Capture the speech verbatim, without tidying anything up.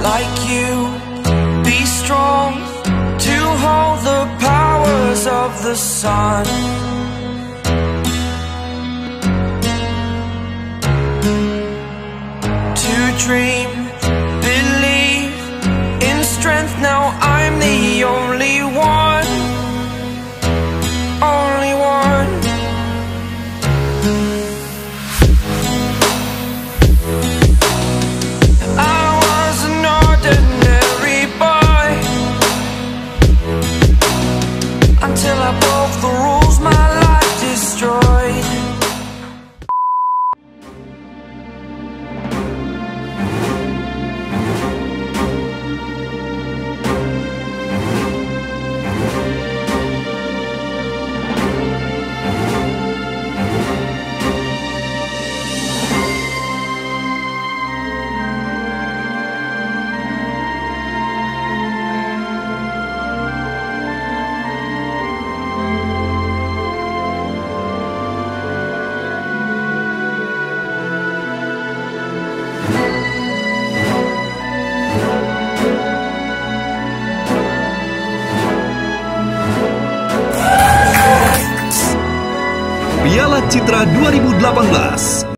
like you. Be strong to hold the powers of the sun. To dream, believe in strength. Now I'm the only one, only one. I was an ordinary boy until I broke the rules my life destroyed. Piala Citra dua ribu delapan belas.